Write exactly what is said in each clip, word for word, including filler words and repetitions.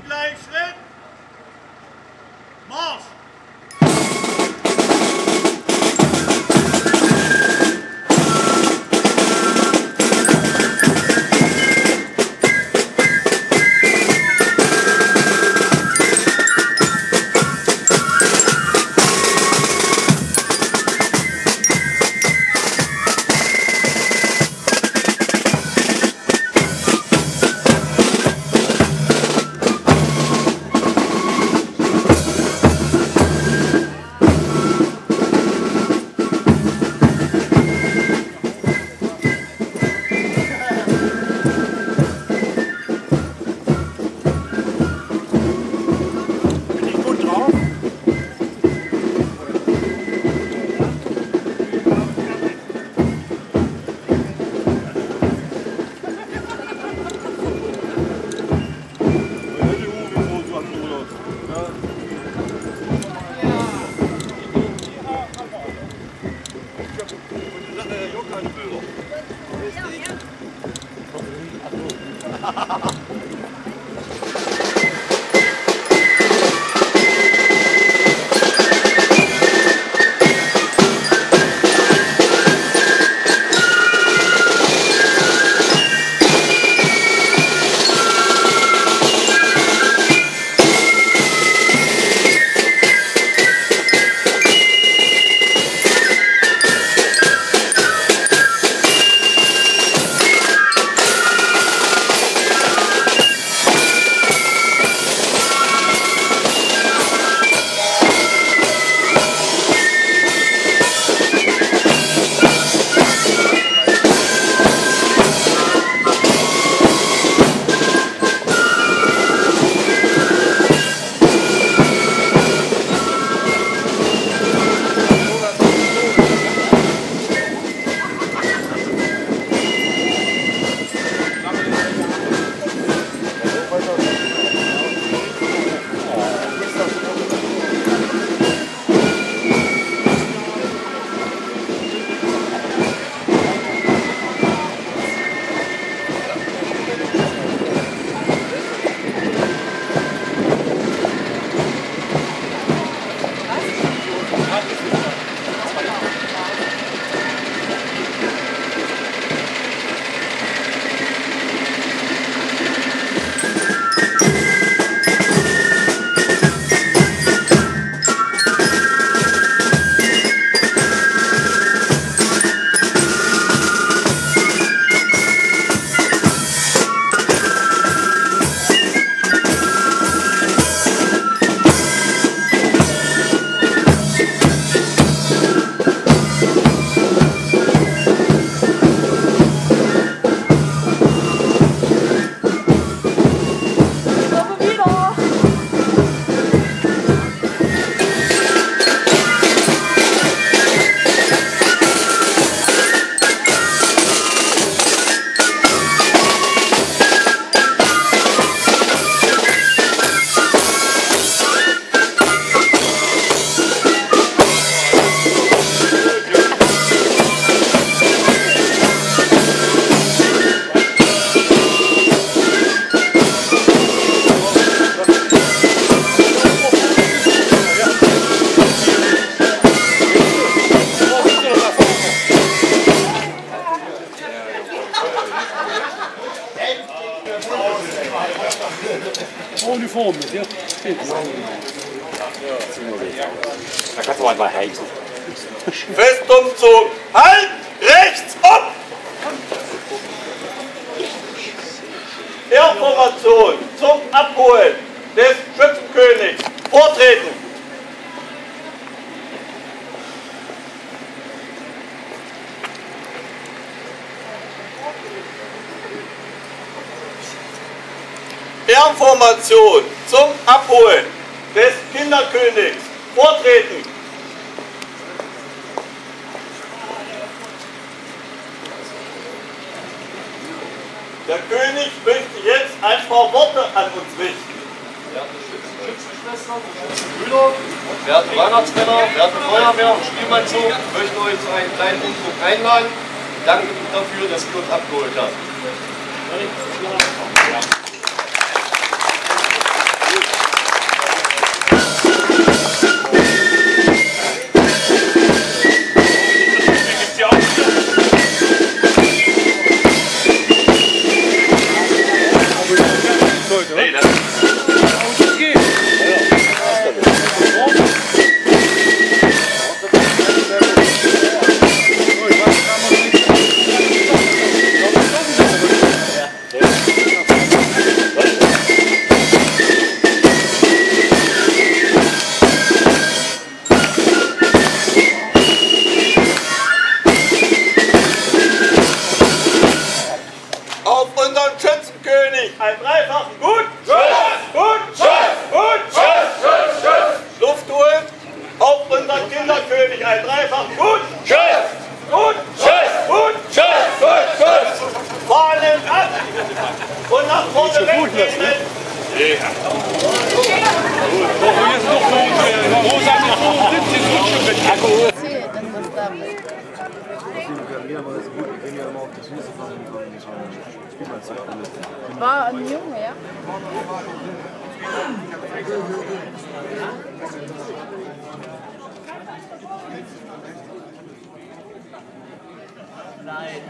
Gleichschritt. Marsch! Uniform mit, ja? Da kannst du mal mal heizen. Fest umzogen. Halt! Rechts ab! Information zum Abholen des Schützenkönigs. Vortreten! Information zum Abholen des Kinderkönigs. Vortreten! Der König möchte jetzt ein paar Worte an uns richten. Werte Schützenschwestern, Schützenbrüder, werte Weihnachtsmänner, werte Feuerwehr und Spielmannzug, ich möchte euch zu einem kleinen Umzug einladen. Danke dafür, dass ihr uns abgeholt habt. Kinderkönig, ein dreifachen Gut. Tschüss. Gut. Tschüss. Gut. Tschüss. Tschüss. Tschüss. Luft holen. Auf unseren Kinderkönig, ein dreifachen Gut. Tschüss. Gut. Tschüss. Gut. Tschüss. Gut. Tschüss. Fahnen ab. Und nach vorne weggehen. Ja. Doch, jetzt noch so, Rosa mit so siebzig Rutschen mit Alkohol. War ein Junge, ja? Nein.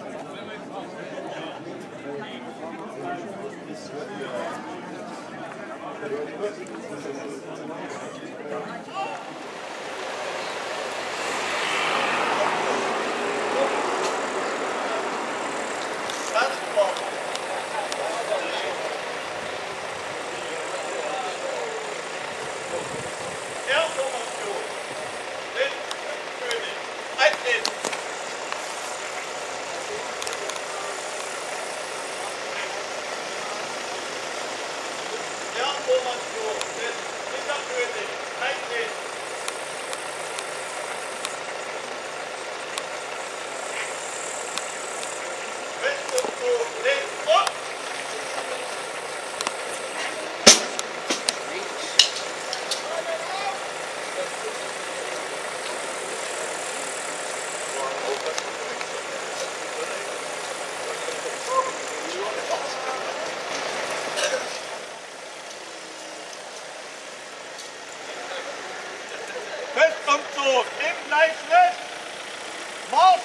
Festumzug im Gleichschritt. Marsch!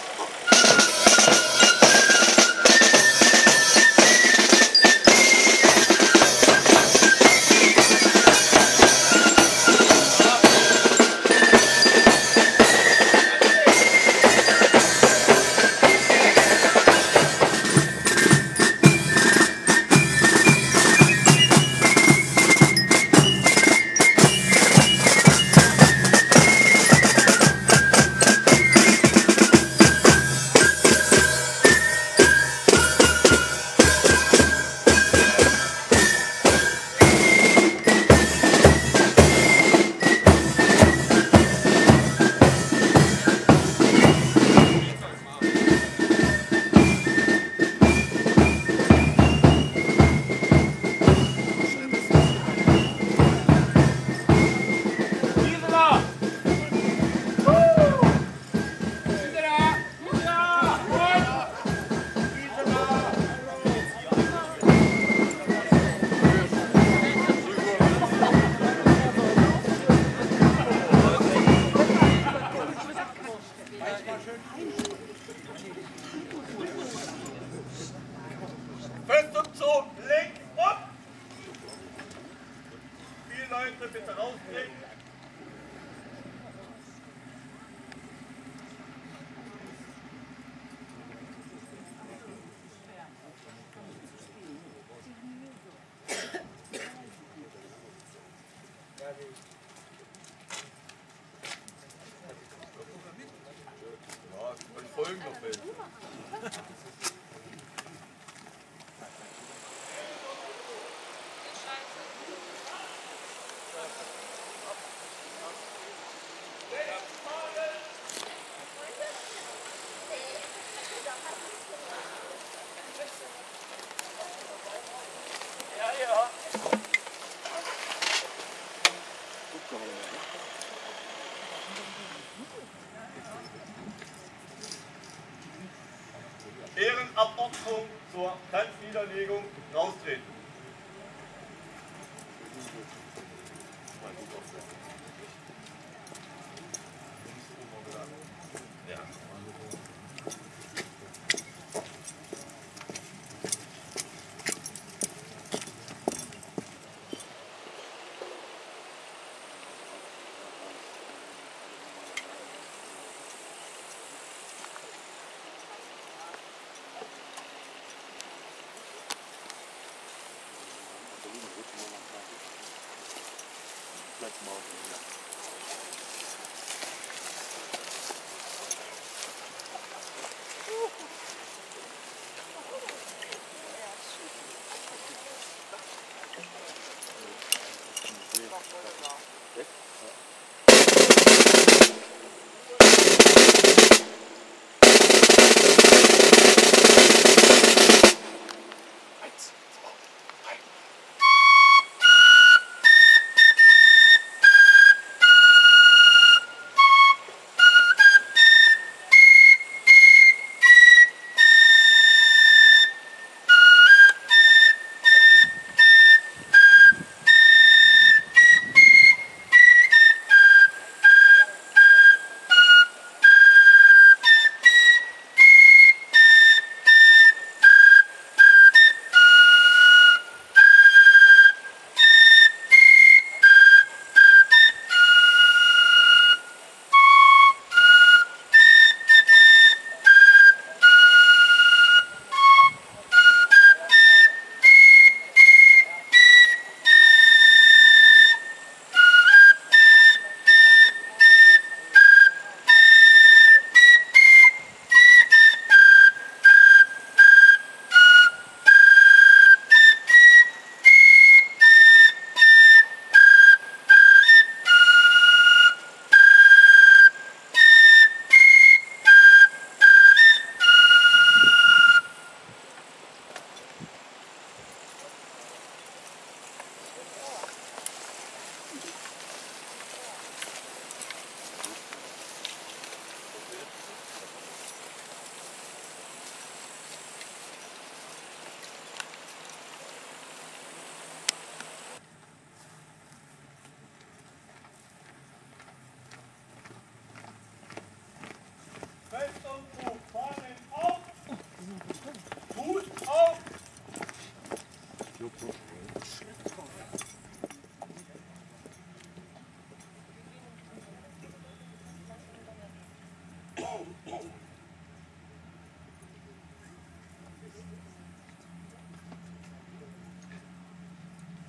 Festumzug links ab. Vier Leute bitte rausbringen. Folgen noch welche. Ehrenabordnung zur Tanzniederlegung raustreten. Ja.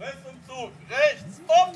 Festumzug rechts, um!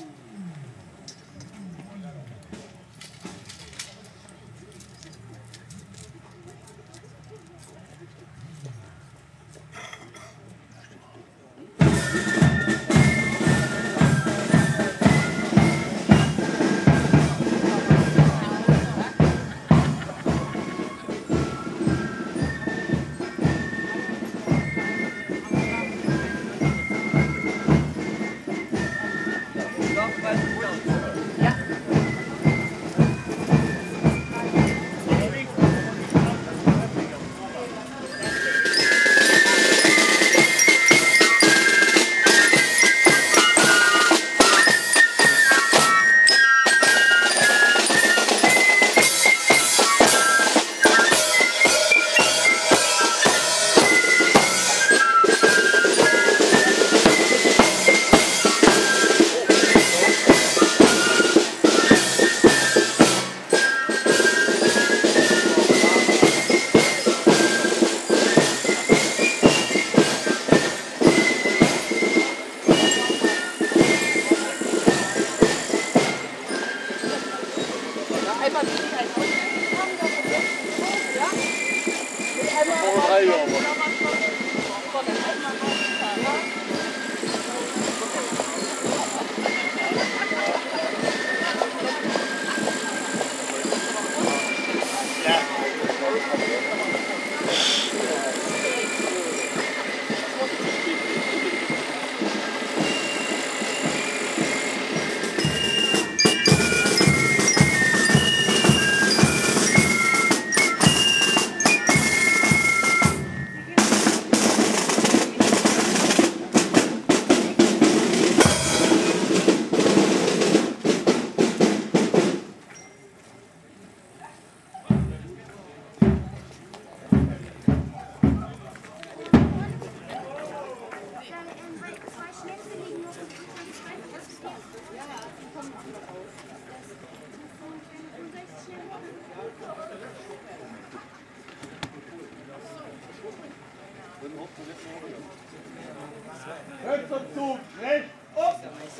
Festumzug rechts, um!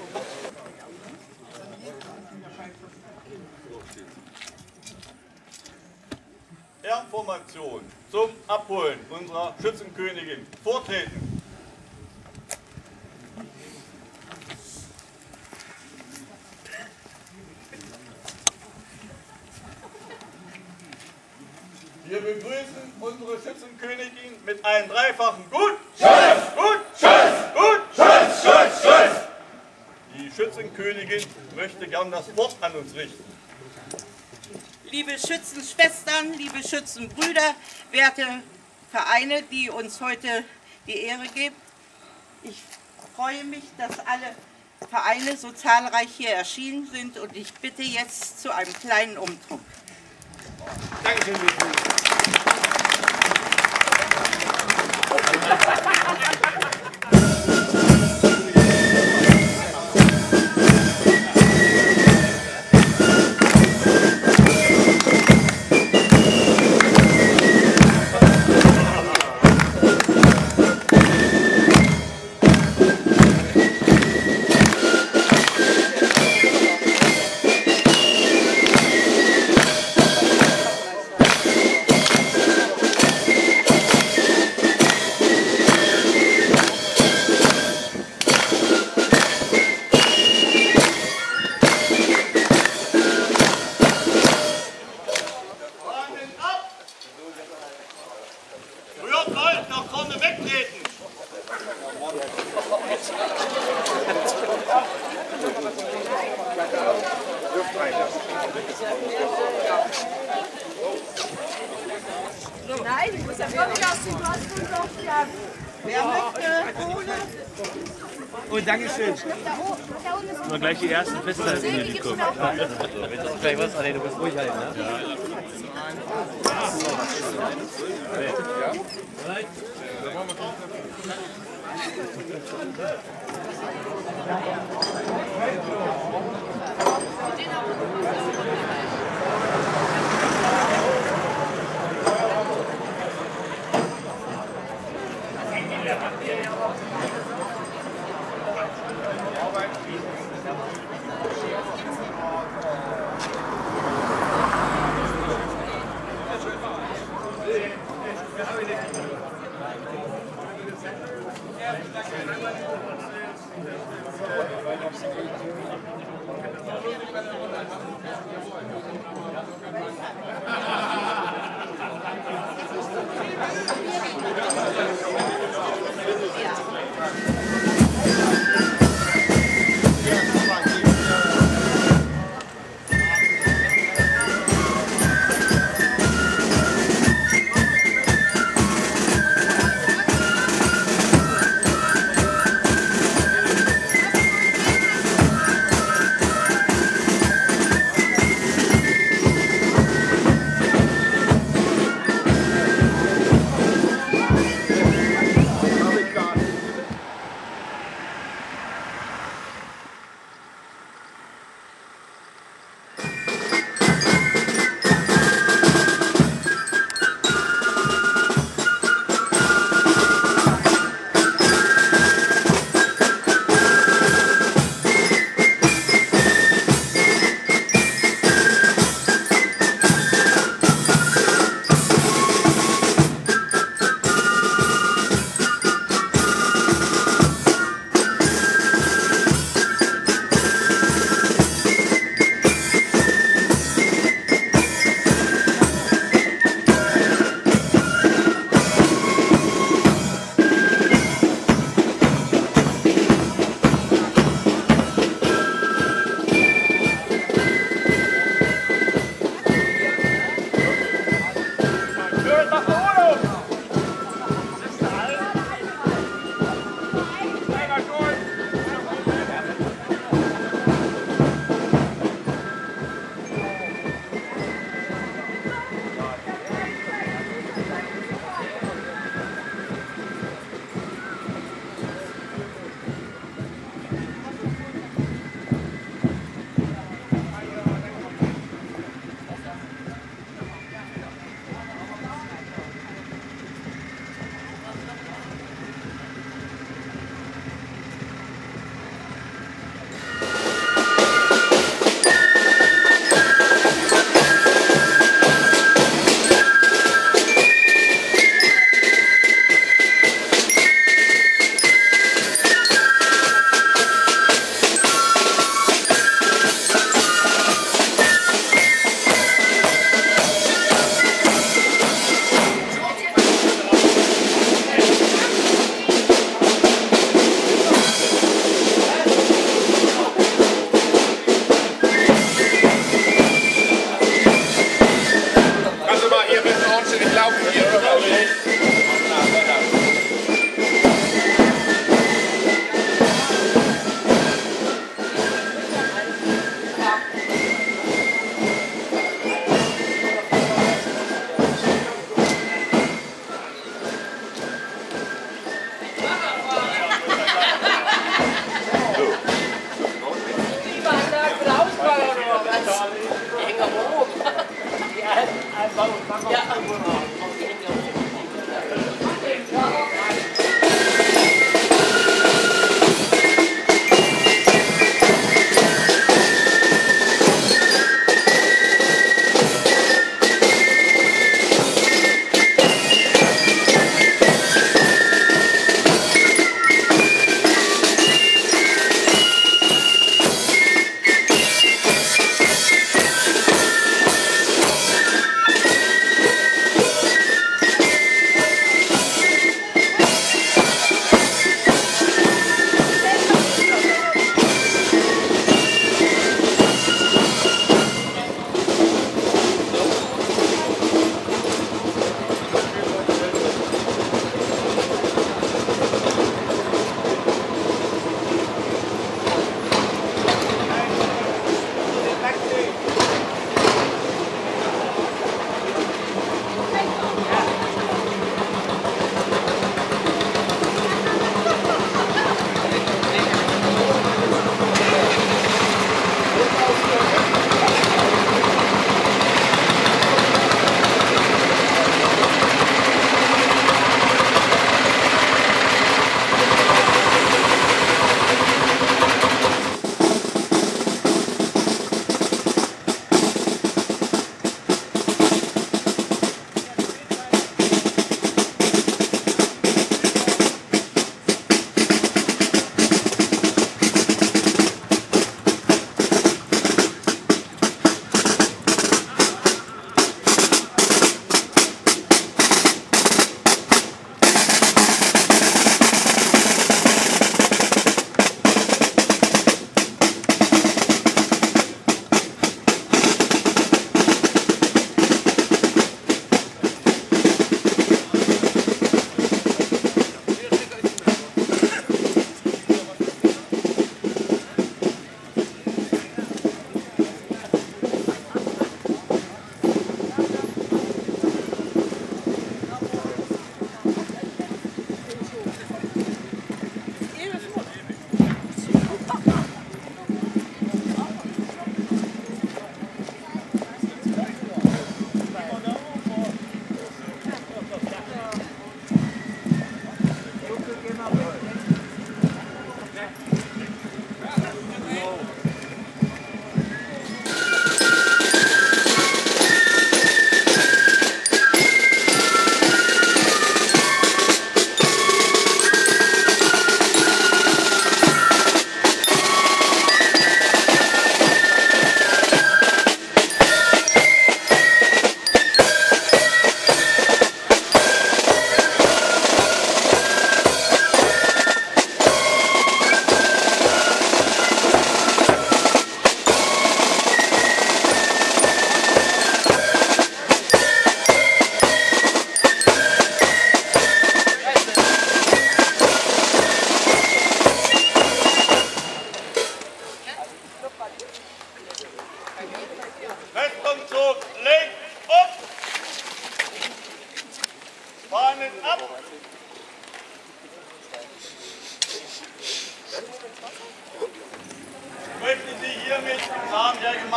Ehrenformation zum Abholen unserer Schützenkönigin. Vortreten! Wir begrüßen unsere Schützenkönigin mit einem dreifachen Gut! Schuss! Gut! Schuss! Gut! Schuss! Schuss! Schuss! Die Schützenkönigin möchte gern das Wort an uns richten. Liebe Schützenschwestern, liebe Schützenbrüder, werte Vereine, die uns heute die Ehre geben. Ich freue mich, dass alle Vereine so zahlreich hier erschienen sind und ich bitte jetzt zu einem kleinen Umtrunk. Dankeschön. Nein, ich muss ja wirklich aus dem Kosten noch jagen. Wer möchte? Oh, Dankeschön. Nur gleich die ersten Festhalten hier, die kommen. Wenn das vielleicht was, nee, du bist ruhig halt, ne?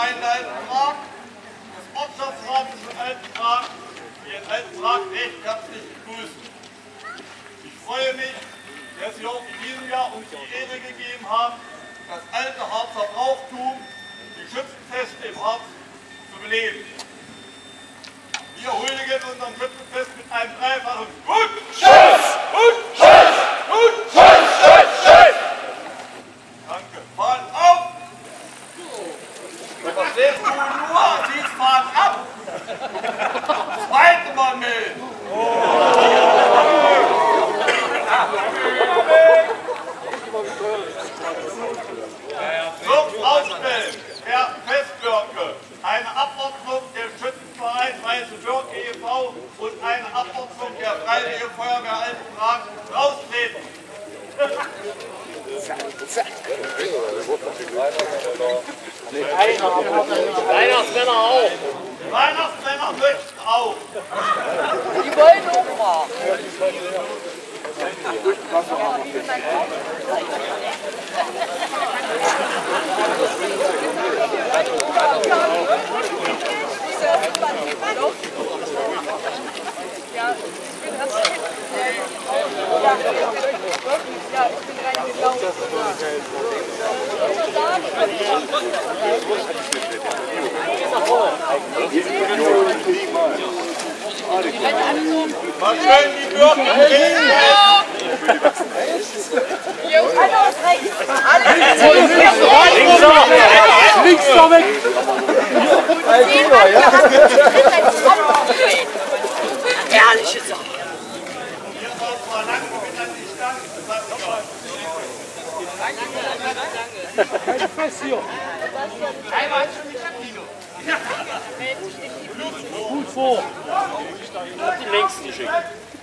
Gemeinde Altenbrak, des Ortschaftsrates von Altenbrak, die in Altenbrak recht herzlich begrüßen. Ich freue mich, dass Sie auch in diesem Jahr uns die Ehre gegeben haben, das alte Harzer Brauchtum, die Schützenfeste im Harz, zu beleben. Wir huldigen unserem Schützenfest mit einem dreifachen Gut, Schuss, Gut, Schuss, Gut, Schuss, Schuss, Schuss. Danke. Fahren auf! Verstehst du nur? Siehst fahren ab! Zweite Mal mit! Zum Ausstellen der Festbürke eine Abordnung der Schützenverein Weiße Birke e V und eine Abordnung der Freiwillige Feuerwehr Altenbrak raustreten. Weihnachtsmänner auch. Die Weihnachtsmänner möchten auch. Die wollen umfahren. Ja, ich bin erst ja, wirklich, ja, ich bin reingelaufen. Mal schön die Birken drehen. Alle aus rechts. Alle Links doch weg! Ehrliche Sache. Hier braucht man lang mit an die Stange. Kein Fest hier! Gut vor! Die längsten geschickt.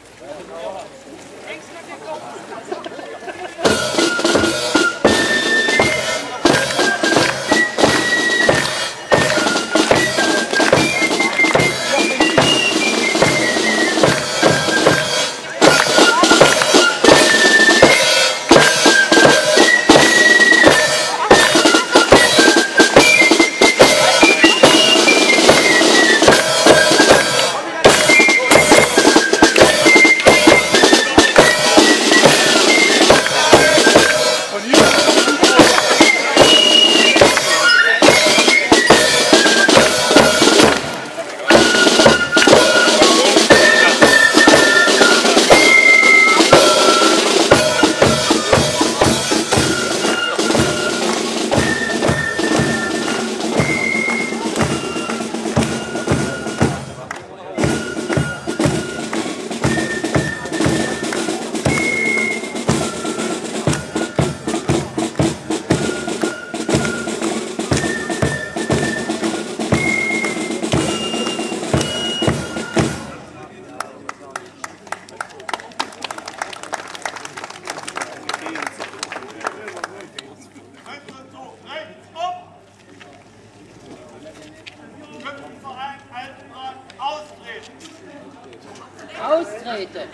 Austreten.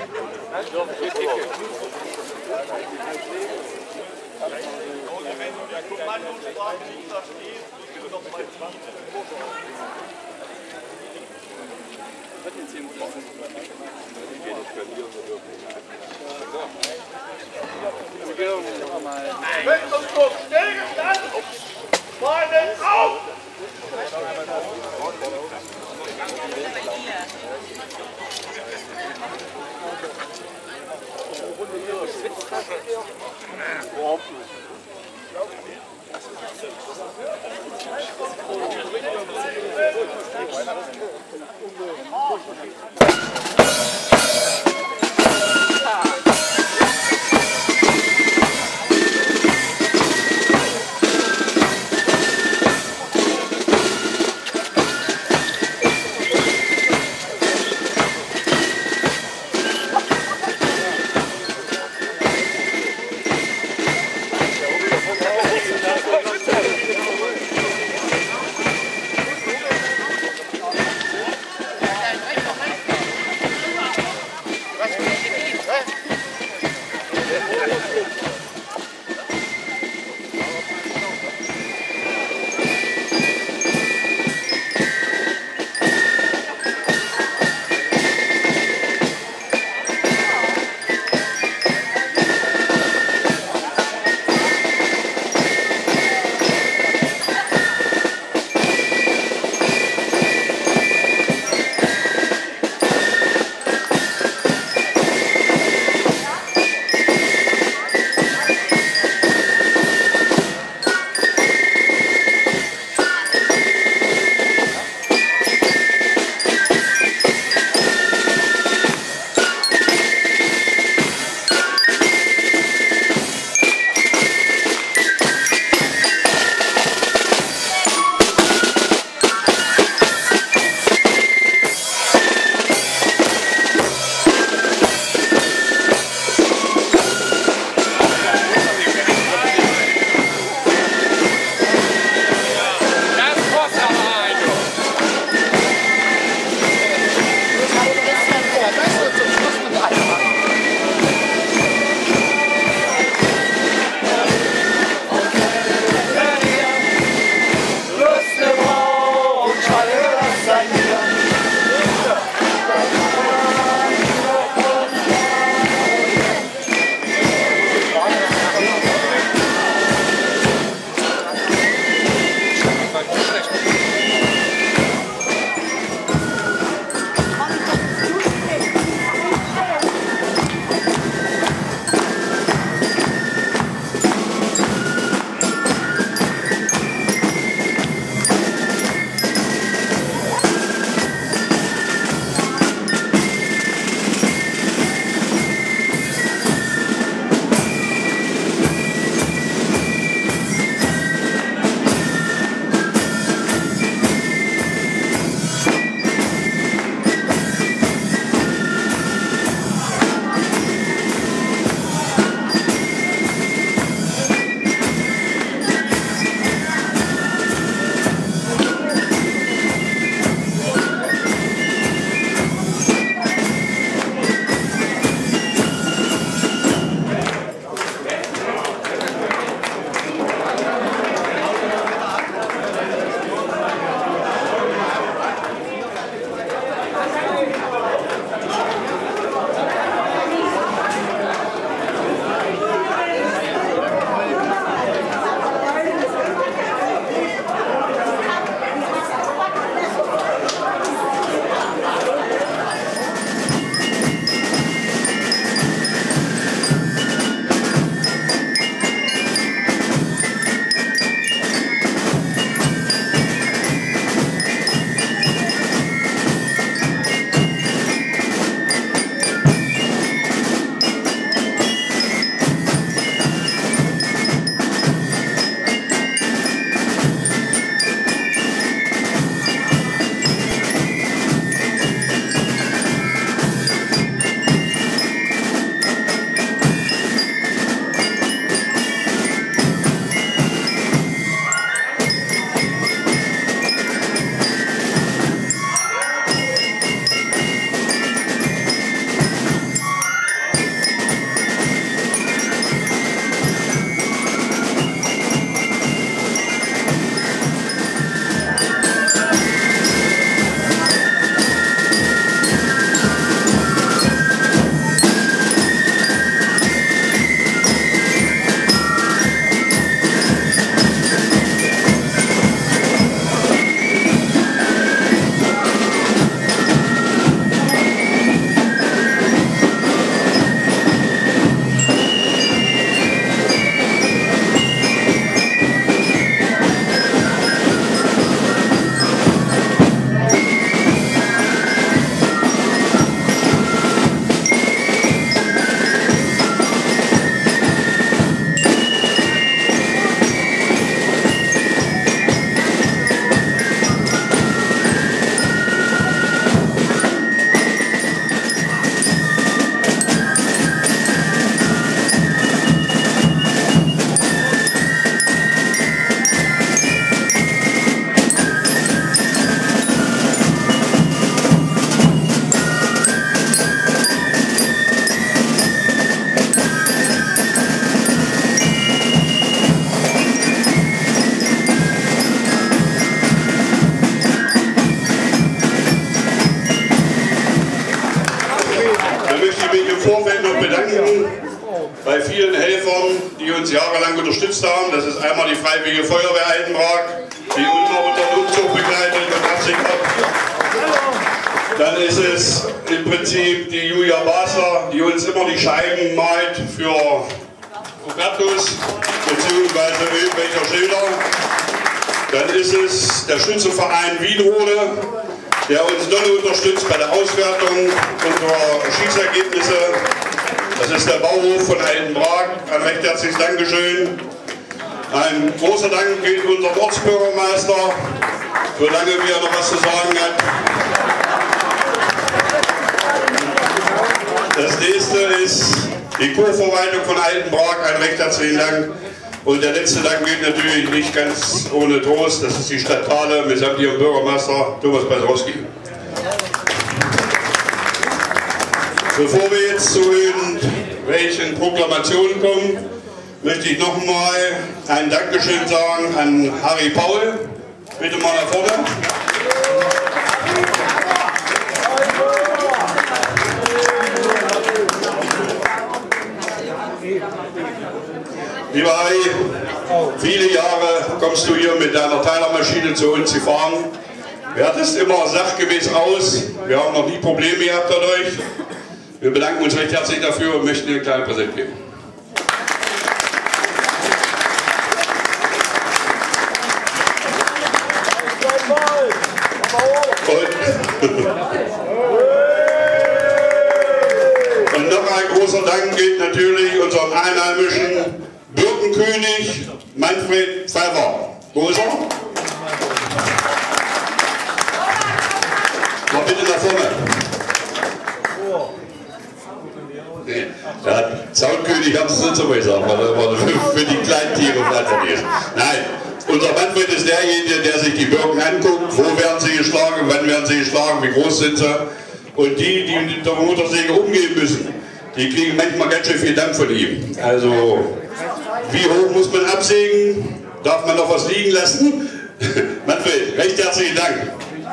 Wenn du der Kommandosprache nicht verstehst, musst du doch mal ziehen. Wechselspruch, stillgestanden! Fahnen auf! bei vielen Helfern, die uns jahrelang unterstützt haben. Das ist einmal die Freiwillige Feuerwehr Altenbrak, die uns unter den Umzug begleitet und absichert. Dann ist es im Prinzip die Julia Basler, die uns immer die Scheiben malt für Hubertus bzw. irgendwelcher Schilder. Dann ist es der Schützenverein Wienrode, der uns doll unterstützt bei der Auswertung unserer Schießergebnisse. Das ist der Bauhof von Altenbrak. Ein recht herzliches Dankeschön. Ein großer Dank gilt unserem Ortsbürgermeister, solange wie er noch was zu sagen hat. Das nächste ist die Kurverwaltung von Altenbrak. Ein recht herzlichen Dank. Und der letzte Dank gilt natürlich nicht ganz ohne Trost. Das ist die Stadt Thale mitsamt ihrem Bürgermeister Thomas Balsrowski. Bevor wir jetzt zu irgendwelchen Proklamationen kommen, möchte ich nochmal ein Dankeschön sagen an Harry Paul. Bitte mal nach vorne. Lieber Harry, viele Jahre kommst du hier mit deiner Teilermaschine zu uns gefahren. Wertest immer sachgemäß aus. Wir haben noch nie Probleme gehabt dadurch. Wir bedanken uns recht herzlich dafür und möchten dir einen kleinen Präsent geben. Und, und noch ein großer Dank gilt natürlich unserem einheimischen Birkenkönig Manfred Pfeiffer. Wo ist er? Mal bitte nach vorne. Nee, der Zaunkönig hat es nicht so gesagt, weil er für, für die kleinen Tiere einfach ist. Nein, unser Manfred ist derjenige, der sich die Birken anguckt, wo werden sie geschlagen, wann werden sie geschlagen, wie groß sind sie. Und die, die mit der Motorsäge umgehen müssen, die kriegen manchmal ganz schön viel Dampf von ihm. Also, wie hoch muss man absägen? Darf man noch was liegen lassen? Manfred, recht herzlichen Dank.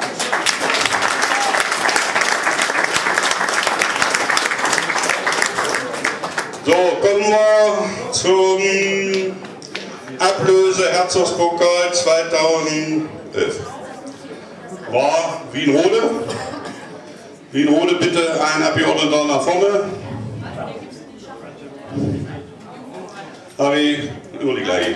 So, kommen wir zum Ablöse-Herzogspokal zweitausendelf. War Wienrode. Wienrode, bitte ein Abgeordneter nach vorne. Harry, nur die gleiche.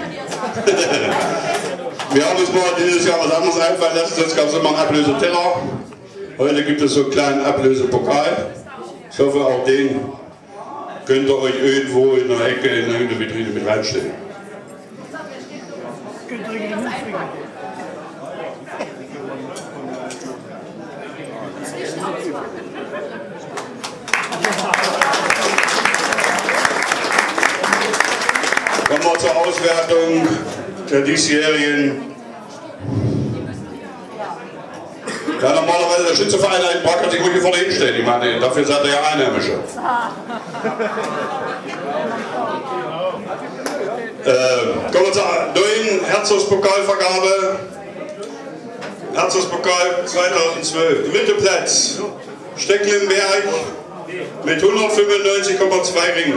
Wir haben uns mal dieses Jahr was anderes einfallen lassen, sonst gab es immer einen Ablöseteller. Heute gibt es so einen kleinen Ablösepokal. Ich hoffe, auch den könnt ihr euch irgendwo in der Ecke in irgendeine Vitrine mit reinstellen. Kommen wir zur Auswertung der diesjährigen. Ja, normalerweise der Schützenverein Altenbrak hat sich ruhig hier vorne hinstellen. Ich meine, dafür seid ihr ja Einheimische. äh, kommen wir zur neuen Herzogspokalvergabe. Herzogspokal zweitausendzwölf. Dritter Platz. Stecklenberg mit hundertfünfundneunzig Komma zwei Ringen.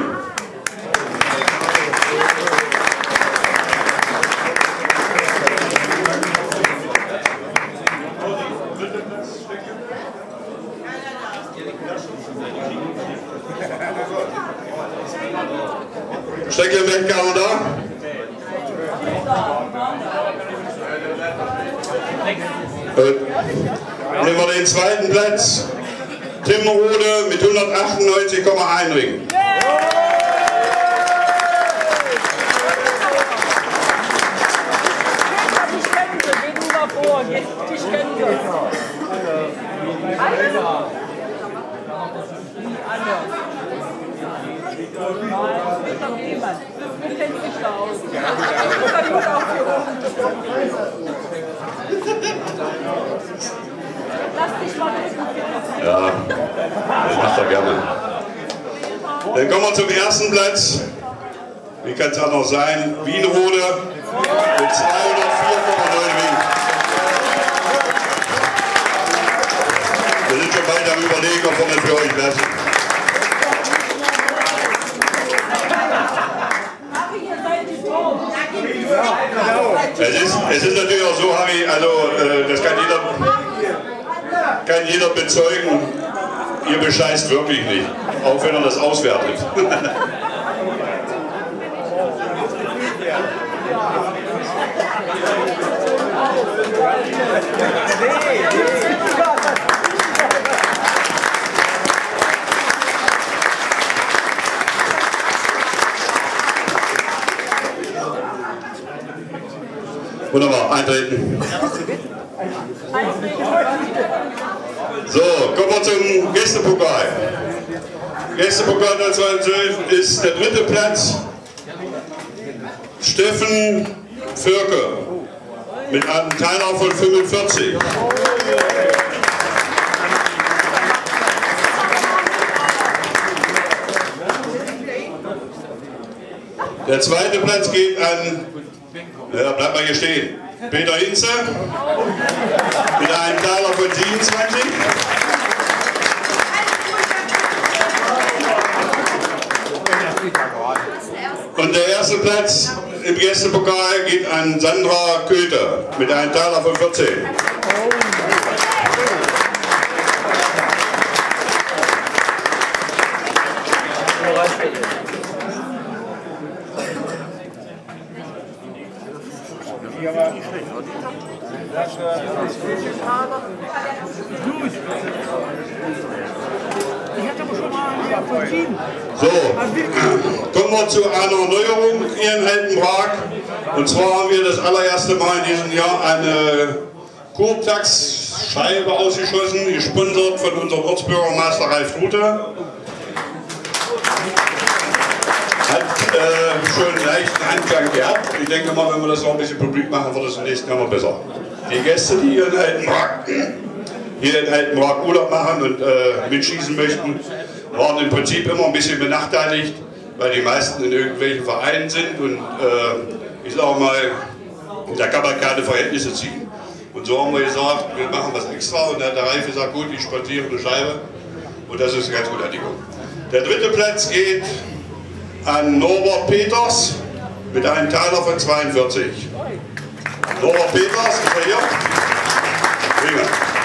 Stecklenberg kam da. Äh, nehmen wir den zweiten Platz. Timmerode mit hundertachtundneunzig Komma eins Ringen. Ja, das macht er gerne. Dann kommen wir zum ersten Platz. Wie kann es anders sein? Wienrode mit zweihundertvier Komma neun Ringen. Wir sind schon bald am Überlegen, ob wir das für euch lassen. Es ist, es ist natürlich auch so, Harry, also äh, das kann jeder, kann jeder bezeugen, ihr bescheißt wirklich nicht, auch wenn er das auswertet. Wunderbar, eintreten. So, kommen wir zum Gästepokal. Gästepokal neunzehnhundertzweiundzwanzig ist der dritte Platz. Steffen Fürke mit einem Teiler von fünfundvierzig. Der zweite Platz geht an, ja, bleibt mal hier stehen, Peter Hinze mit einem Teiler von siebenundzwanzig. Und der erste Platz im Gästepokal geht an Sandra Köter mit einem Teiler von vierzehn. So, kommen wir zu einer Neuerung hier in Altenbrak. Und zwar haben wir das allererste Mal in diesem Jahr eine Kurtax-Scheibe ausgeschossen, gesponsert von unserem Ortsbürgermeister Ralf Rute. Hat äh, schon einen leichten Anklang gehabt. Ich denke mal, wenn wir das noch ein bisschen publik machen, wird es im nächsten Jahr noch besser. Die Gäste, die hier in Altenbrak, hier in Altenbrak Urlaub machen und äh, mitschießen möchten, waren im Prinzip immer ein bisschen benachteiligt, weil die meisten in irgendwelchen Vereinen sind und äh, ich sage mal, da kann man keine Verhältnisse ziehen. Und so haben wir gesagt, wir machen was extra und dann hat der Ralf gesagt, gut, ich spontiere eine Scheibe und das ist eine ganz gute Antigung. Der dritte Platz geht an Norbert Peters mit einem Teiler von zweiundvierzig. Norbert Peters, ist er hier? Prima.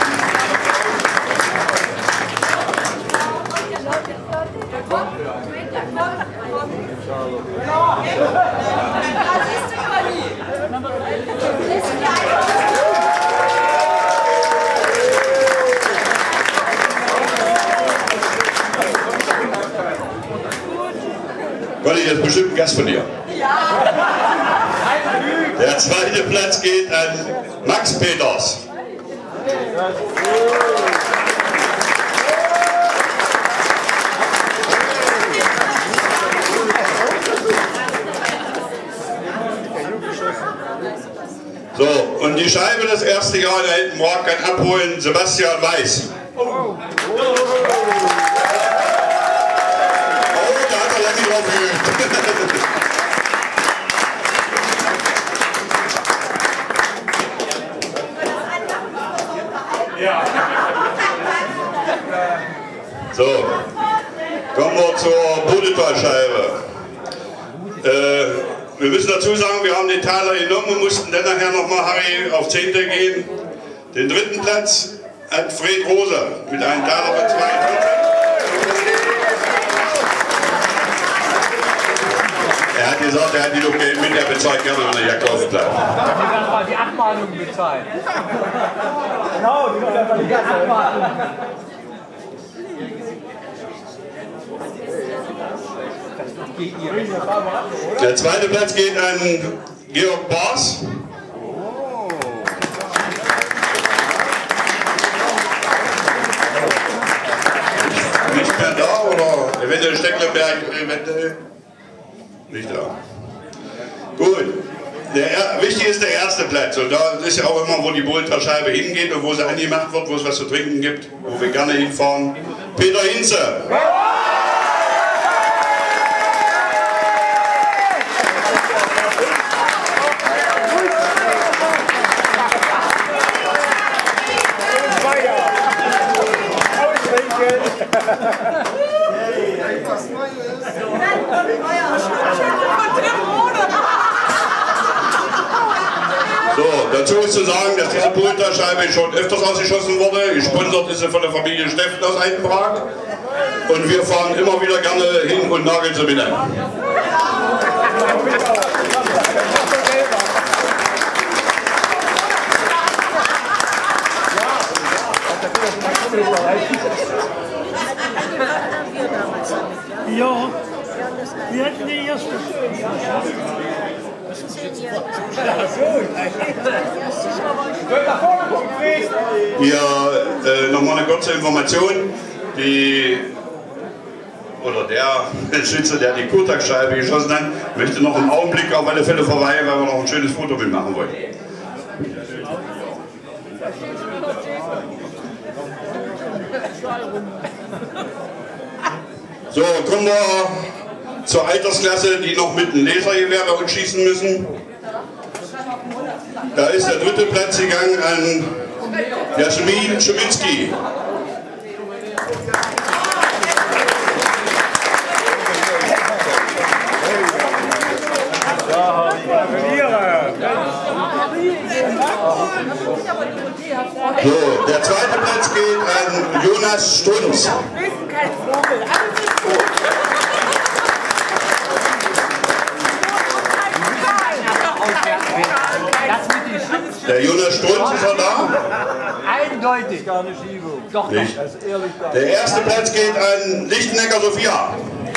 Conny, das ist bestimmt ein Gast von dir. Ja. Der zweite Platz geht an Max Peters. So, und die Scheibe das erste Jahr in Altenbrak kann abholen Sebastian Weiß. Oh, oh da hat er lange drauf geübt. Ja. So, kommen wir zur Bodetalscheibe. Äh, Wir müssen dazu sagen, wir haben den Taler genommen und mussten dann nachher nochmal, Harry, auf Zehnte gehen. Den dritten Platz hat Fred Rosa mit einem Taler von zweiundvierzig. Er hat gesagt, er hat die noch Geld mit, er bezahlt gerne, wenn er Jagd aufbleibt. Die Abmahnung bezahlt. Genau, die Abmahnung. Der zweite Platz geht an Georg Baas. Nicht mehr da oder eventuell Stecklenberg, eventuell nicht da. Gut, der, wichtig ist der erste Platz und da ist ja auch immer, wo die Bohlterscheibe hingeht und wo sie angemacht wird, wo es was zu trinken gibt, wo wir gerne hinfahren. Peter Hinze. Dazu ist zu sagen, dass diese Polterscheibe schon öfters ausgeschossen wurde. Gesponsert ist sie von der Familie Steffen aus Altenbrak. Und wir fahren immer wieder gerne hin und nageln sie wieder. Ja, wir hatten die erste. Hier äh, nochmal eine kurze Information. Die, oder der Schütze, der die Kurtax-Scheibe geschossen hat, möchte noch einen Augenblick auf alle Fälle verweilen, weil wir noch ein schönes Foto mitmachen wollen. So, kommen wir zur Altersklasse, die noch mit einem Lasergewehr bei uns schießen müssen. Da ist der dritte Platz gegangen an Jasmin Schiminski. So, der zweite Platz geht an Jonas Strunz. Der Jonas Strunz ist er da? Eindeutig. Gar nicht Schiebung. Doch, nicht. Der erste Platz geht an Lichtenegger Sophia.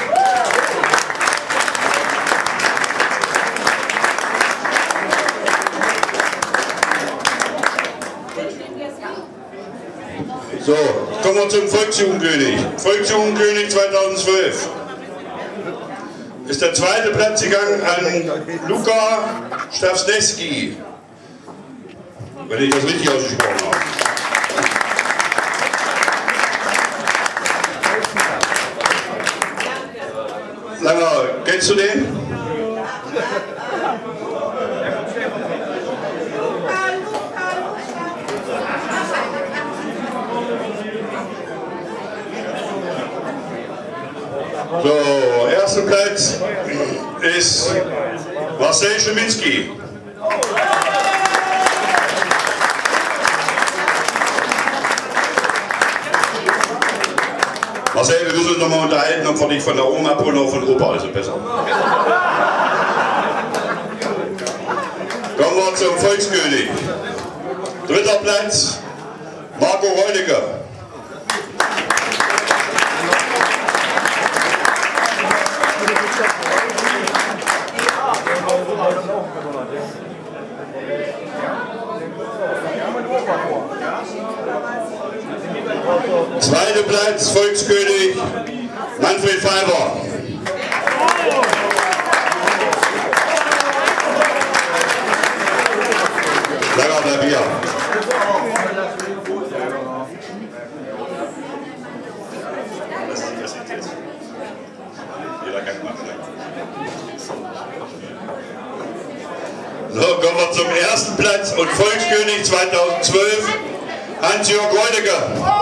So, kommen wir zum Volksjugendkönig. Volksjugendkönig zweitausendzwölf. Ist der zweite Platz gegangen an Luka Stawsneski. Wenn ich das richtig ausgesprochen habe. Langer, kennst du den? So, erster Platz ist Marcel Schiminski. Marcel, wir müssen uns noch mal unterhalten, ob wir dich von der Oma abholen oder von Opa, also besser. Kommen wir zum Volkskönig. Dritter Platz, Marco Reunicke. Zweiter Platz, Volkskönig Manfred Pfeiffer. Langer bleib hier. So, kommen wir zum ersten Platz und Volkskönig zweitausendzwölf, Hans-Jörg Reunicke.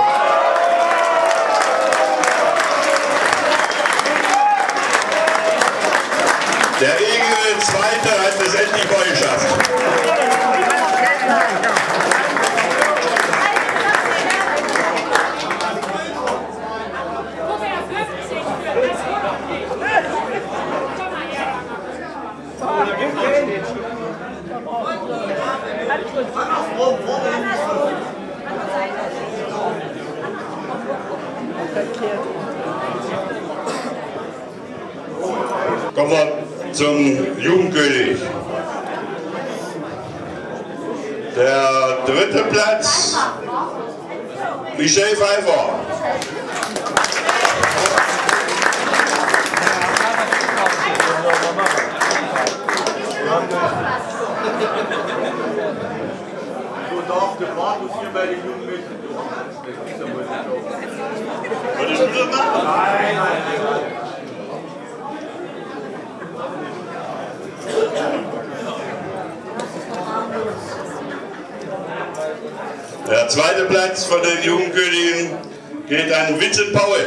Der Egel Zweite hat es endlich mal geschafft. Kommen wir zum Jugendkönig. Der dritte Platz, Michel Pfeiffer. So darf der Markus hier bei den jungen Mädchen. Würdest du das machen? Nein, nein, nein. Der zweite Platz von den Jugendkönigen geht an Vincent Paul.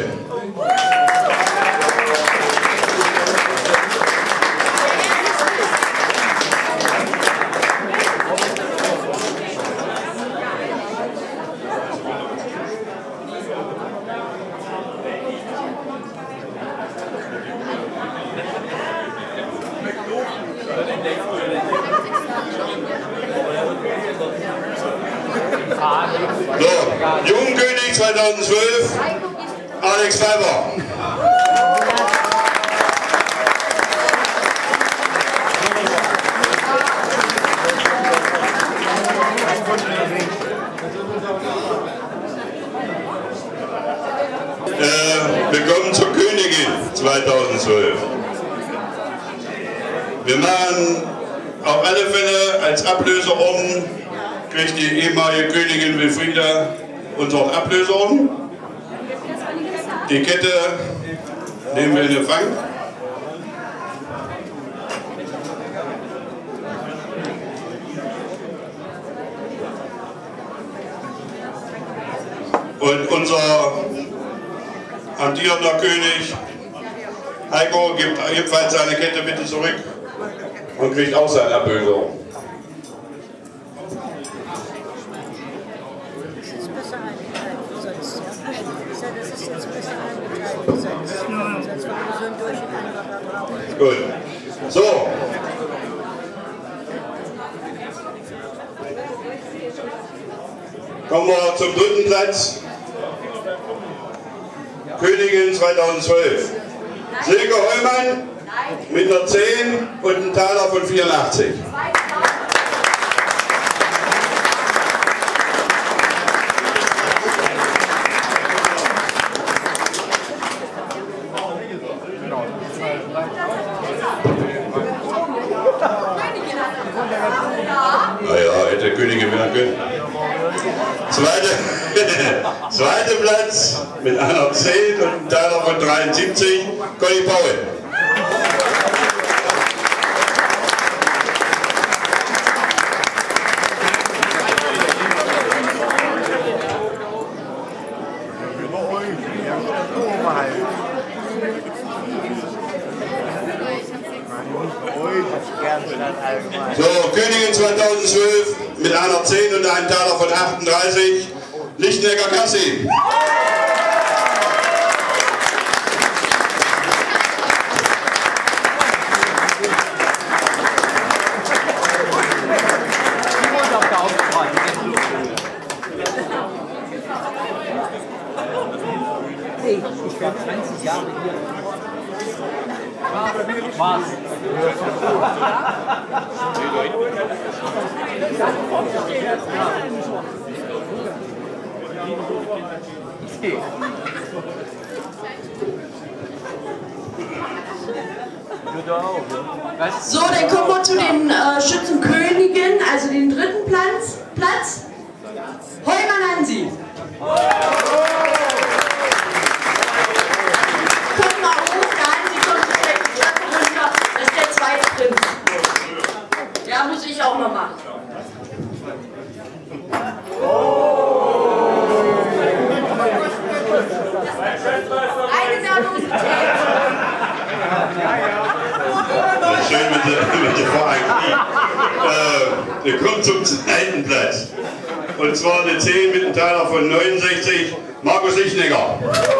So, Jugendkönig zweitausendzwölf, Alex Pfeiffer. Äh, willkommen zur Königin zweitausendzwölf. Wir machen auf alle Fälle als Ablöserorden, kriegt die ehemalige Königin Wilfrieda unseren Ablöserorden. Die Kette nehmen wir in Empfang. Und unser amtierender König Heiko gibt ebenfalls seine Kette bitte zurück und kriegt auch seine Ablösung. Gut. So. Kommen wir zum dritten Platz. Königin zweitausendzwölf. Silke Heumann mit einer zehn und einem Taler von vierundachtzig. Naja, hätte Königin werden können. Zweite, zweiter Platz mit einer zehn und einem Taler von dreiundsiebzig, Conny Paul. So, Königin zweitausendzwölf mit einer zehn und einem Taler von achtunddreißig, Lichtenegger Kassi. Ich werde zwanzig Jahre hier. Was? So, dann kommen wir zu den äh, Schützenkönigen, also den dritten Platz. Platz. Heumann Hansi. Kommt mal hoch, der Hansi kommt so schnell die Klappe runter. Das ist der zweite Prinz. Ja, muss ich auch noch machen. Eine Nervosität. Schön mit der, mit der Vereinigung. Äh, wir kommen zum zweiten Platz. Und zwar eine zehn mit einem Taler von neunundsechzig, Markus Lichtenegger.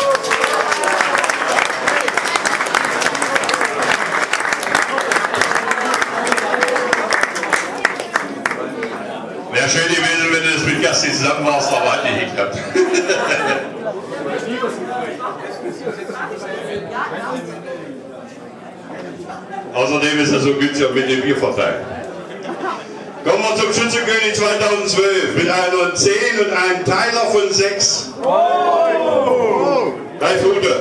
Wäre schön gewesen, wenn du das mit Gasti zusammen warst, aber hat nicht geklappt. Außerdem ist er so günstig mit dem Biervertrag. Kommen wir zum Schützenkönig zweitausendzwölf mit einer zehn und einem Teiler von sechs. Oh. Drei Fute.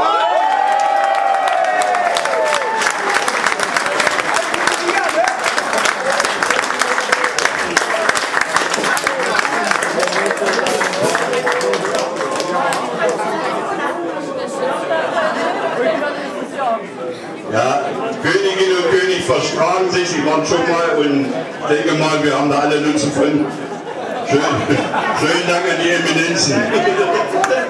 Ja, Königin und König verstragen sich, sie waren schon mal und ich denke mal, wir haben da alle Nutzen von. Schön, schönen Dank an die Eminenzen.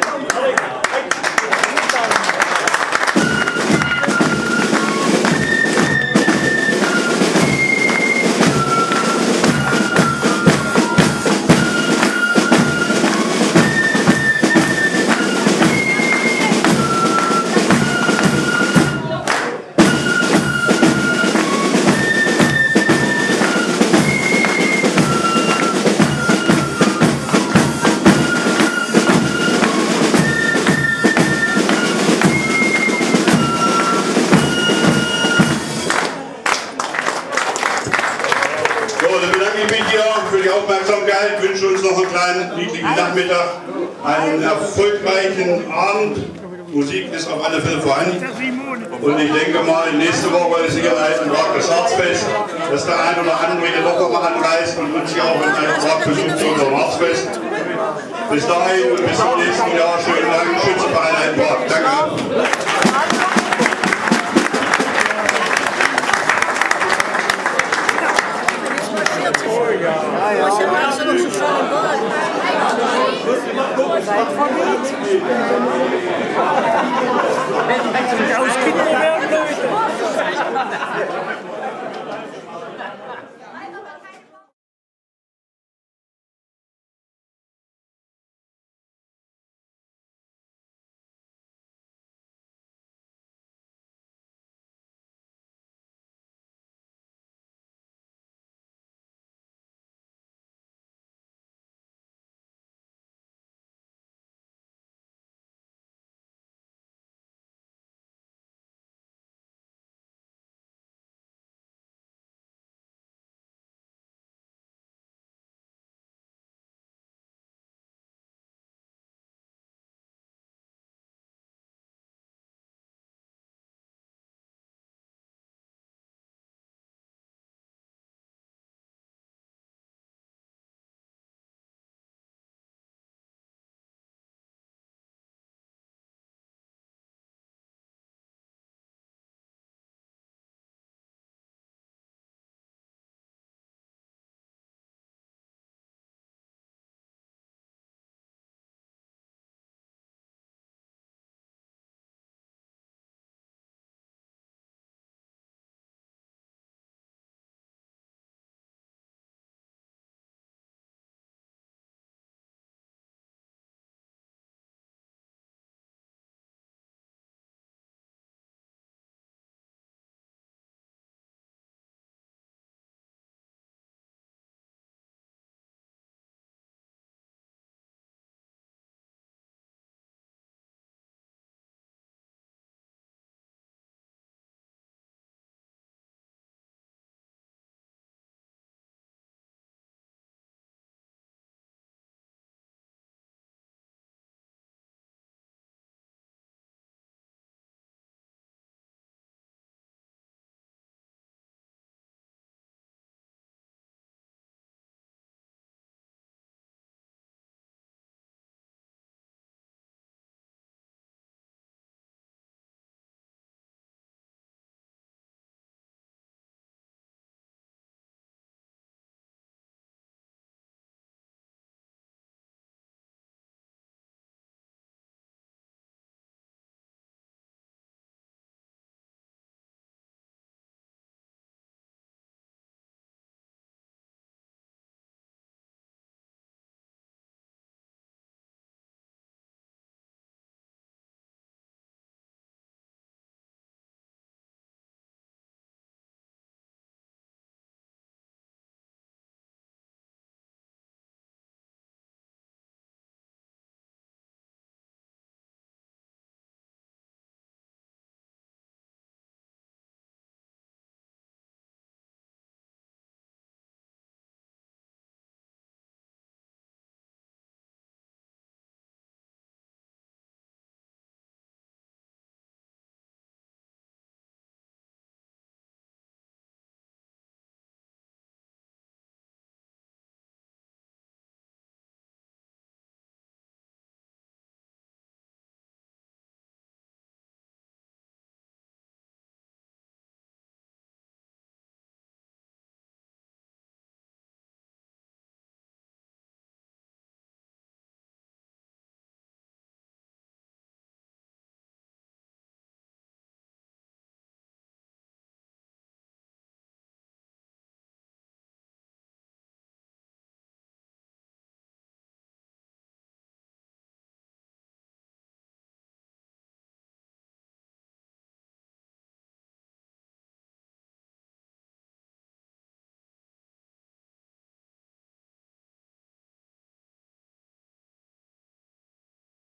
noch einen kleinen niedlichen Nachmittag, einen erfolgreichen Abend. Musik ist auf alle Fälle vorhanden. Und ich denke mal, nächste Woche ist Sicherheit ein Prager Harzfest, dass der ein oder andere hier doch mal anreist und uns hier auch in einem Prag besucht zu unserem Harzfest. Bis dahin und bis zum nächsten Jahr. Schönen Dank, Schützenverein Prag. Danke.